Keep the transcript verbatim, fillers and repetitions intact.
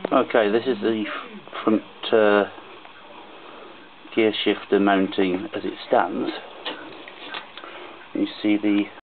Okay, this is the front uh, gear shifter mounting as it stands. You see the